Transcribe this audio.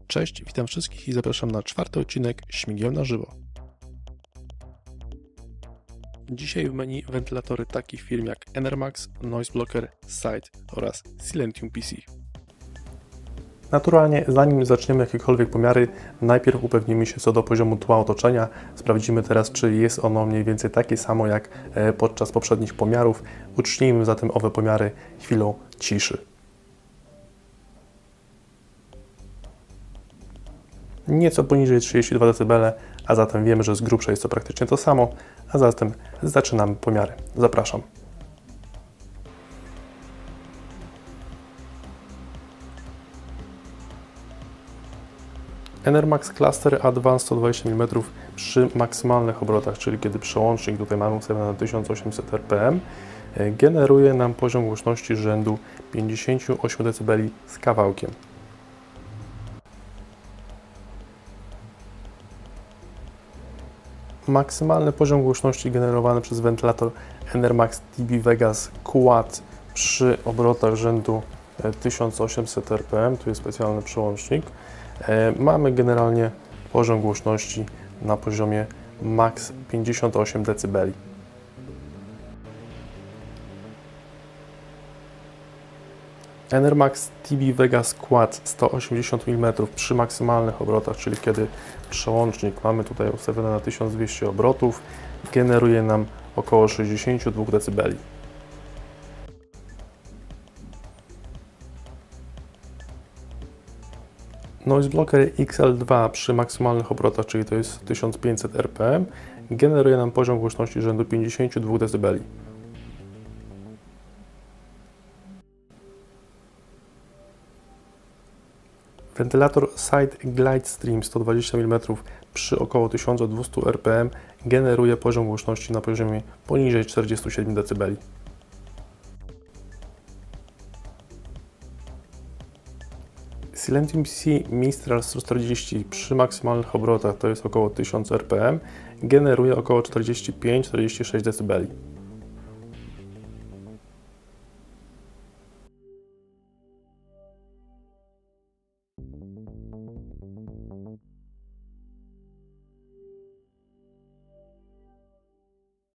Cześć, witam wszystkich i zapraszam na czwarty odcinek Śmigieł na żywo. Dzisiaj w menu wentylatory takich firm jak Enermax, Noise Blocker, Side oraz Silentium PC. Naturalnie, zanim zaczniemy jakiekolwiek pomiary, najpierw upewnimy się co do poziomu tła otoczenia. Sprawdzimy teraz, czy jest ono mniej więcej takie samo jak podczas poprzednich pomiarów. Uczcijmy zatem owe pomiary chwilą ciszy. Nieco poniżej 32 dB, a zatem wiemy, że z grubsza jest to praktycznie to samo, a zatem zaczynamy pomiary. Zapraszam. Enermax Cluster Advanced 120 mm przy maksymalnych obrotach, czyli kiedy przełącznik tutaj mamy ustawiony na 1800 rpm, generuje nam poziom głośności rzędu 58 dB z kawałkiem. Maksymalny poziom głośności generowany przez wentylator Enermax DB Vegas Quad przy obrotach rzędu 1800 rpm, tu jest specjalny przełącznik. Mamy generalnie poziom głośności na poziomie max 58 dB. Enermax DB Vegas Quad 180 mm przy maksymalnych obrotach, czyli kiedy przełącznik mamy tutaj ustawiony na 1200 obrotów, generuje nam około 62 dB. Noise Blocker XL2 przy maksymalnych obrotach, czyli to jest 1500 rpm, generuje nam poziom głośności rzędu 52 dB. Wentylator Side Glidestream 120 mm przy około 1200 rpm generuje poziom głośności na poziomie poniżej 47 dB. Silentium PC Mistral 140 przy maksymalnych obrotach, to jest około 1000 rpm, generuje około 45-46 dB.